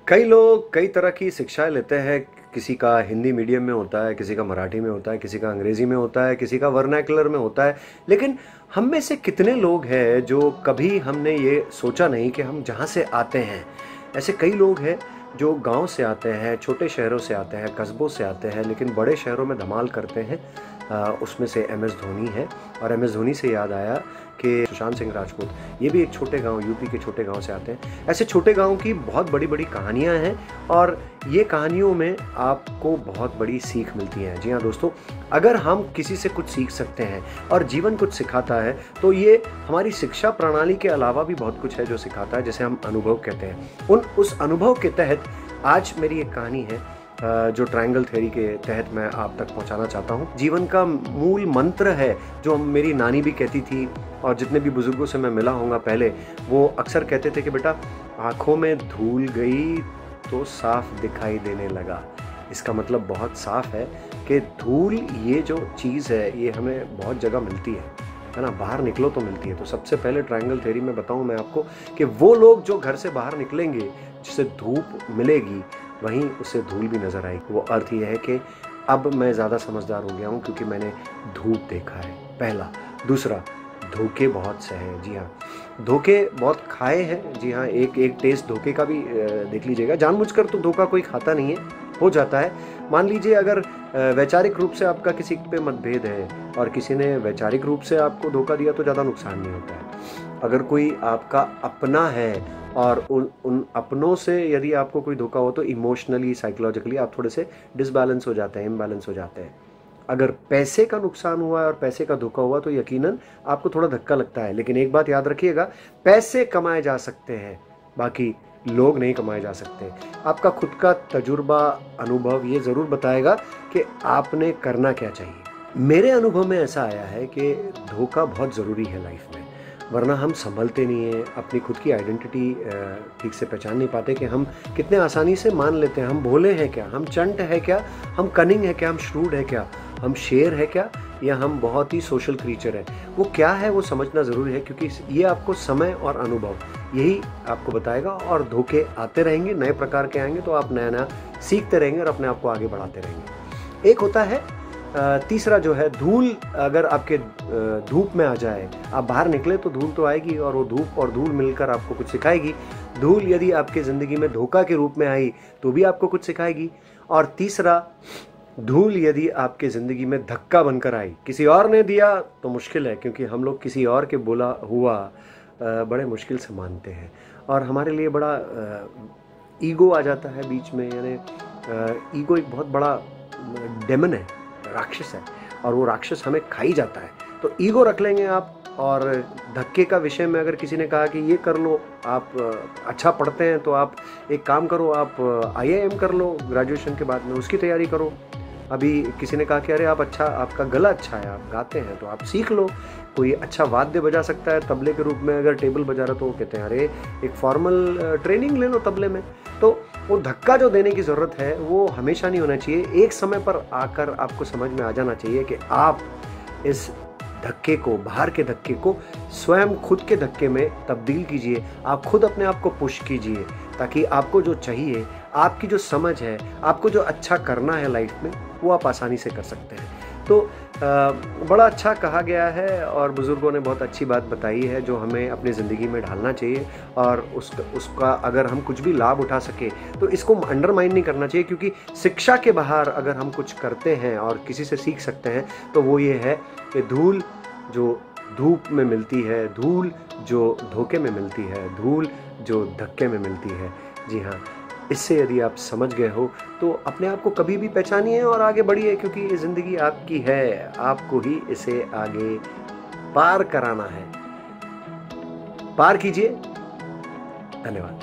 कई लोग कई तरह की शिक्षाएँ लेते हैं। किसी का हिंदी मीडियम में होता है, किसी का मराठी में होता है, किसी का अंग्रेज़ी में होता है, किसी का वर्नाक्युलर में होता है। लेकिन हम में से कितने लोग हैं जो कभी हमने ये सोचा नहीं कि हम जहाँ से आते हैं, ऐसे कई लोग हैं जो गाँव से आते हैं, छोटे शहरों से आते हैं, कस्बों से आते हैं, लेकिन बड़े शहरों में धमाल करते हैं। उसमें से एम एस धोनी है। और एम एस धोनी से याद आया कि सुशांत सिंह राजपूत, ये भी एक छोटे गाँव, यूपी के छोटे गाँव से आते हैं। ऐसे छोटे गाँव की बहुत बड़ी-बड़ी कहानियाँ हैं और ये कहानियों में आपको बहुत बड़ी सीख मिलती है। जी हाँ दोस्तों, अगर हम किसी से कुछ सीख सकते हैं और जीवन कुछ सिखाता है, तो ये हमारी शिक्षा प्रणाली के अलावा भी बहुत कुछ है जो सिखाता है, जिसे हम अनुभव कहते हैं। उस अनुभव के तहत आज मेरी एक कहानी है जो ट्रायंगल थ्योरी के तहत मैं आप तक पहुंचाना चाहता हूं। जीवन का मूल मंत्र है जो मेरी नानी भी कहती थी और जितने भी बुजुर्गों से मैं मिला होऊंगा पहले, वो अक्सर कहते थे कि बेटा, आंखों में धूल गई तो साफ दिखाई देने लगा। इसका मतलब बहुत साफ है कि धूल ये जो चीज़ है ये हमें बहुत जगह मिलती है ना, बाहर निकलो तो मिलती है। तो सबसे पहले ट्रायंगल थ्योरी में बताऊं मैं आपको कि वो लोग जो घर से बाहर निकलेंगे, जिसे धूप मिलेगी, वहीं उसे धूल भी नजर आएगी। वो अर्थ ये है कि अब मैं ज़्यादा समझदार हो गया हूँ क्योंकि मैंने धूप देखा है, पहला। दूसरा, धोखे बहुत से हैं। जी हाँ, धोखे बहुत खाए हैं। जी हाँ, एक टेस्ट धोखे का भी देख लीजिएगा। जानबूझकर तो धोखा कोई खाता नहीं है, हो जाता है। मान लीजिए अगर वैचारिक रूप से आपका किसी पे मतभेद है और किसी ने वैचारिक रूप से आपको धोखा दिया तो ज़्यादा नुकसान नहीं होता है। अगर कोई आपका अपना है और उन अपनों से यदि आपको कोई धोखा हो तो इमोशनली, साइकोलॉजिकली आप थोड़े से डिसबैलेंस हो जाते हैं, इम्बैलेंस हो जाते हैं। अगर पैसे का नुकसान हुआ है और पैसे का धोखा हुआ तो यकीनन आपको थोड़ा धक्का लगता है। लेकिन एक बात याद रखिएगा, पैसे कमाए जा सकते हैं, बाकी लोग नहीं कमाए जा सकते। आपका खुद का तजुर्बा, अनुभव ये ज़रूर बताएगा कि आपने करना क्या चाहिए। मेरे अनुभव में ऐसा आया है कि धोखा बहुत ज़रूरी है लाइफ में, वरना हम संभलते नहीं हैं, अपनी खुद की आइडेंटिटी ठीक से पहचान नहीं पाते कि हम कितने आसानी से मान लेते हैं। हम भोले हैं क्या, हम चंट है क्या, हम कनिंग है क्या, हम श्रूड है क्या, हम शेर है क्या, या हम बहुत ही सोशल क्रीचर है। वो क्या है वो समझना ज़रूरी है, क्योंकि ये आपको समय और अनुभव यही आपको बताएगा। और धोखे आते रहेंगे, नए प्रकार के आएंगे, तो आप नया नया सीखते रहेंगे और अपने आप को आगे बढ़ाते रहेंगे। एक होता है तीसरा जो है धूल। अगर आपके धूप में आ जाए, आप बाहर निकले तो धूल तो आएगी और वो धूप और धूल मिलकर आपको कुछ सिखाएगी। धूल यदि आपके ज़िंदगी में धोखा के रूप में आई तो भी आपको कुछ सिखाएगी। और तीसरा, धूल यदि आपके ज़िंदगी में धक्का बनकर आई, किसी और ने दिया तो मुश्किल है, क्योंकि हम लोग किसी और के बोला हुआ बड़े मुश्किल से मानते हैं और हमारे लिए बड़ा ईगो आ जाता है बीच में। यानी ईगो एक बहुत बड़ा डेमन है, राक्षस है, और वो राक्षस हमें खाई जाता है। तो ईगो रख लेंगे आप। और धक्के का विषय में अगर किसी ने कहा कि ये कर लो, आप अच्छा पढ़ते हैं तो आप एक काम करो, आप IIM कर लो ग्रेजुएशन के बाद में, उसकी तैयारी करो। अभी किसी ने कहा कि अरे आप अच्छा, आपका गला अच्छा है, आप गाते हैं तो आप सीख लो। कोई अच्छा वाद्य बजा सकता है तबले के रूप में, अगर टेबल बजा रहा तो वो कहते हैं अरे एक फॉर्मल ट्रेनिंग ले लो तबले में। तो वो धक्का जो देने की ज़रूरत है वो हमेशा नहीं होना चाहिए। एक समय पर आकर आपको समझ में आ जाना चाहिए कि आप इस धक्के को, बाहर के धक्के को स्वयं खुद के धक्के में तब्दील कीजिए। आप खुद अपने आप को पुश कीजिए ताकि आपको जो चाहिए, आपकी जो समझ है, आपको जो अच्छा करना है लाइफ में, वो आप आसानी से कर सकते हैं। तो बड़ा अच्छा कहा गया है और बुज़ुर्गों ने बहुत अच्छी बात बताई है जो हमें अपनी ज़िंदगी में ढालना चाहिए। और उसका अगर हम कुछ भी लाभ उठा सके तो इसको अंडरमाइन नहीं करना चाहिए, क्योंकि शिक्षा के बाहर अगर हम कुछ करते हैं और किसी से सीख सकते हैं तो वो ये है कि धूल जो धूप में मिलती है, धूल जो धोखे में मिलती है, धूल जो धक्के में मिलती है। जी हाँ, इससे यदि आप समझ गए हो तो अपने आप को कभी भी पहचानिए और आगे बढ़िए, क्योंकि ये ज़िंदगी आपकी है, आपको ही इसे आगे पार कराना है। पार कीजिए। धन्यवाद।